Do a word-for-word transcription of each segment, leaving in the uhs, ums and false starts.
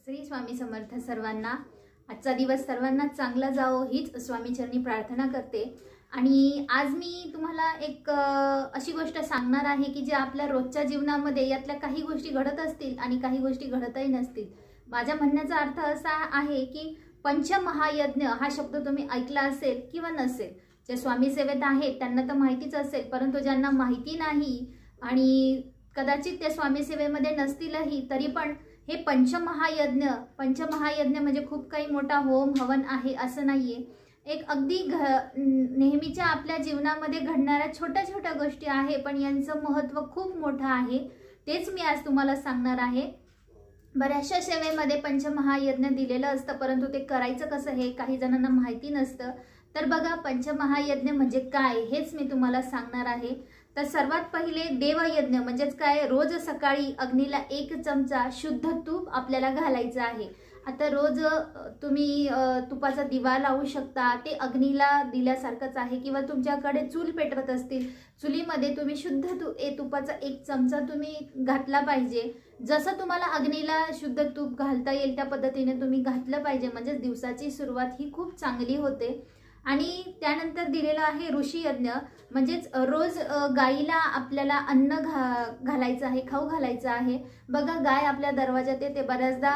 श्री स्वामी समर्थ सर्वांना। आजचा दिवस सर्वांना चांगला जावो हीच स्वामीचरणी प्रार्थना करते। आणि आज मी तुम्हाला एक अशी गोष्ट सांगणार आहे की जे आपल्या रोजच्या जीवनामध्ये यातल्या काही गोष्टी घडत असतील आणि काही गोष्टी घडतही नसतील। माझ्या म्हणण्याचा अर्थ असा आहे की पंचमहायज्ञ हा शब्द तुम्ही ऐकला असेल किंवा नसेल। जे स्वामी सेवेत आहेत त्यांना तर माहितीच असेल, परंतु ज्यांना माहिती नाही आणि कदाचित ते स्वामी सेवेमध्ये नसतीलही तरी पण हे पंचमहायज्ञ पंचमहायज्ञ म्हणजे खूप काही मोठा होम हवन आहे असं नाहीये। एक अगदी नेहमीच्या आपल्या जीवनामध्ये घडणाऱ्या छोट्या छोट्या गोष्टी आहे, पण यांचं महत्त्व खूप मोठं आहे। तेच मी आज तुम्हाला सांगणार आहे। बऱ्याचशा सेवेमध्ये पंचमहायज्ञ दिलेलं असतं, परंतु ते करायचं कसं हे काही जणांना माहिती नसतं। तर बघा, पंचमहायज्ञ म्हणजे काय हेच मी तुम्हाला सांगणार आहे। तर सर्वात पहिले देवयज्ञ म्हणजेच काय, रोज सकाळी अग्नीला एक चमचा शुद्ध तूप आपल्याला घालायचं आहे। आता रोज तुम्ही तुपाचा दिवा लावू शकता, ते अग्नीला दिल्यासारखंच आहे। किंवा तुमच्याकडे चूल पेटवत असतील, चुलीमध्ये तुम्ही शुद्ध तू ए तुपाचा एक चमचा तुम्ही घातला पाहिजे। जसं तुम्हाला अग्नीला शुद्ध तूप घालता येईल त्या पद्धतीने तुम्ही घातलं पाहिजे, म्हणजे दिवसाची सुरुवात ही खूप चांगली होते। आणि त्यानंतर दिलेलं आहे ऋषी यज्ञ, म्हणजेच रोज गाईला आपल्याला अन्न घा घालायचं आहे, खाऊ घालायचं आहे। बघा, गाय आपल्या दरवाजात येते, बऱ्याचदा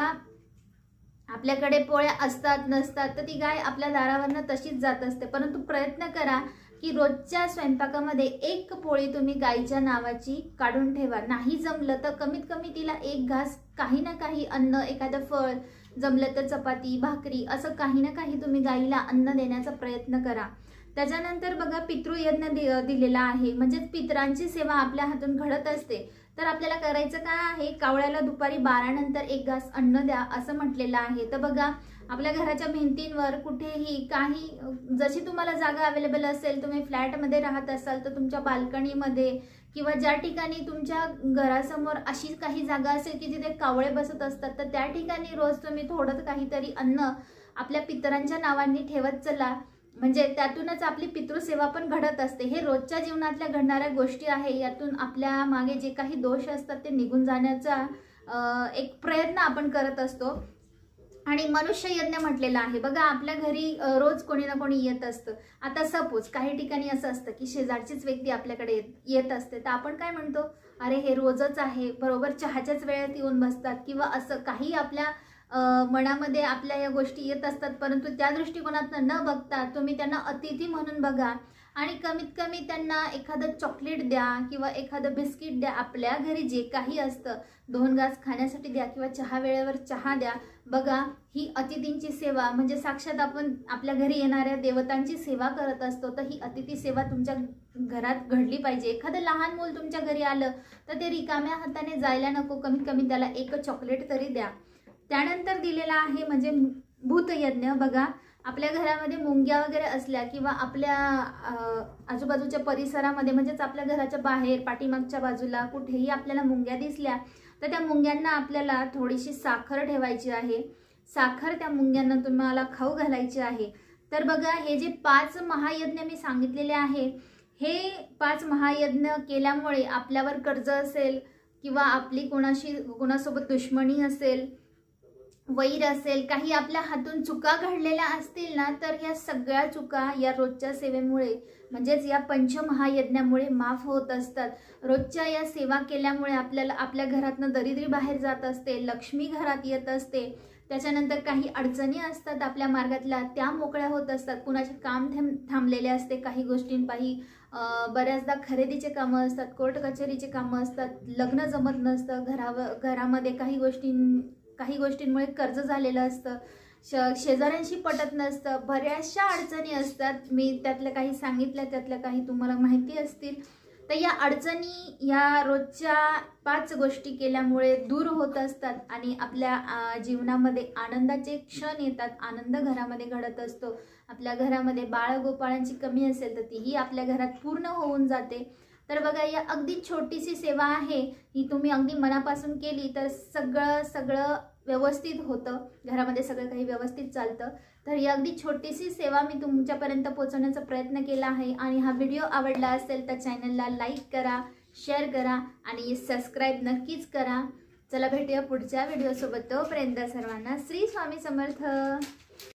आपल्याकडे पोळ्या असतात नसतात तर ती गाय आपल्या दारावरनं तशीच जात असते, परंतु प्रयत्न करा की रोजच्या स्वयंपाकामध्ये एक पोळी तुम्ही गाईच्या नावाची काढून ठेवा। नाही जमलं तर कमीत कमी तिला एक घास काही ना काही अन्न, एखादं फळ, जमलं तर चपाती भाकरी, असं काही ना काही तुम्ही गाईला अन्न देण्याचा प्रयत्न करा। त्याच्यानंतर बघा, पितृयज्ञ दिलेला आहे, म्हणजेच पितरांची सेवा आपल्या हातून घडत असते। तर आपल्याला करायचं काय आहे, कावळ्याला दुपारी बारा नंतर एक घास अन्न द्या असं म्हटलेलं आहे। तर बघा, आपल्या घराच्या भिंतींवर कुठेही काही, जशी तुम्हाला जागा अवेलेबल असेल, तुम्ही फ्लॅटमध्ये राहत असाल तर तुमच्या बाल्कनीमध्ये किंवा ज्या ठिकाणी तुमच्या घरासमोर अशी काही जागा असेल की जिथे कावळे बसत असतात, तर त्या ठिकाणी रोज तुम्ही थोडं काहीतरी अन्न आपल्या पितरांच्या नावांनी ठेवत चला, म्हणजे त्यातूनच आपली पितृसेवा पण घडत असते। हे रोजच्या जीवनातल्या घडणाऱ्या गोष्टी आहे, यातून आपल्या मागे जे काही दोष असतात ते निघून जाण्याचा एक प्रयत्न आपण करत असतो। आणि मनुष्य यज्ञ म्हटलेला आहे। बघा, आपल्या घरी रोज कोणी ना कोणी येत असतं। आता सपोज काही ठिकाणी असं असतं की शेजारचीच व्यक्ती आपल्याकडे येत असते, तर आपण काय म्हणतो, अरे हे रोजच आहे, बरोबर चहाच्याच वेळेत येऊन बसतात, किंवा असं काही आपल्या मनामध्ये आपल्या या गोष्टी येत असतात। परंतु त्या दृष्टिकोनातून न बघता तुम्ही त्यांना अतिथी म्हणून बघा आणि कमीत कमी त्यांना एखादं चॉकलेट द्या किंवा एखादं बिस्किट द्या। आपल्या घरी जे काही असतं, दोन घास खाण्यासाठी द्या किंवा चहा वेळेवर चहा द्या। बघा, ही अतिथींची सेवा, म्हणजे साक्षात आपण आपल्या घरी येणाऱ्या देवतांची सेवा करत असतो। तर ही अतिथी सेवा तुमच्या घरात घडली पाहिजे। एखादं लहान मूल तुमच्या घरी आलं तर ते रिकाम्या हाताने जायला नको, कमीत कमी त्याला एक चॉकलेट तरी द्या। त्यानंतर दिलेला आहे म्हणजे भूतयज्ञ। बघा, आपल्या घरामध्ये मुंग्या वगैरे असल्या किंवा आपल्या आजूबाजूच्या परिसरामध्ये, म्हणजेच आपल्या घराच्या बाहेर पाठीमागच्या बाजूला कुठेही आपल्याला मुंग्या दिसल्या तर त्या मुंग्यांना आपल्याला थोडीशी साखर ठेवायची आहे। साखर त्या मुंग्यांना तुम्हाला खाऊ घालायची आहे। तर बघा, हे जे पाच महायज्ञ मी सांगितलेले आहे, हे पाच महायज्ञ केल्यामुळे आपल्यावर कर्ज असेल किंवा आपली कोणाशी कोणासोबत दुश्मनी असेल, वैर असेल, काही आपल्या हातून चुका घडलेल्या असतील ना, तर या सगळ्या चुका या रोजच्या सेवेमुळे, म्हणजेच या पंचमहायज्ञामुळे माफ होत असतात। रोजच्या या सेवा केल्यामुळे आपल्याला आपल्या घरातनं दरिद्री बाहेर जात असते, लक्ष्मी घरात येत असते। त्याच्यानंतर काही अडचणी असतात आपल्या मार्गातल्या, त्या मोकळ्या होत असतात। कुणाचे काम थांबलेले असते, काही गोष्टींपायी बऱ्याचदा खरेदीचे कामं असतात, कोर्ट कचेरीचे कामं असतात, लग्न जमत नसतं, घरावर घरामध्ये काही गोष्टी काही गोष्टींमुळे कर्ज झालेलं असतं, श शेजाऱ्यांशी पटत नसतं, बऱ्याचशा अडचणी असतात। मी त्यातल्या काही सांगितल्या, त्यातल्या काही तुम्हाला माहिती असतील। तर या अडचणी या रोजच्या पाच गोष्टी केल्यामुळे दूर होत असतात आणि आपल्या जीवनामध्ये आनंदाचे क्षण येतात, आनंद घरामध्ये घडत असतो। आपल्या घरामध्ये बाळगोपाळांची कमी असेल तर तीही आपल्या घरात पूर्ण होऊन जाते। तर बघा, या अगदी छोटीशी सेवा आहे, ही तुम्ही अगदी मनापासून केली तर सगळं सगळं व्यवस्थित होतं, घरामध्ये सगळं काही व्यवस्थित चालतं। तर ही अगदी छोटीशी सेवा मी तुमच्यापर्यंत पोहोचवण्याचा प्रयत्न केला आहे। आणि हा व्हिडिओ आवडला असेल तर चॅनलला लाईक करा, शेअर करा आणि सबस्क्राईब नक्कीच करा। चला भेटूया पुढच्या व्हिडिओसोबत. तोपर्यंत सर्वांना श्री स्वामी समर्थ.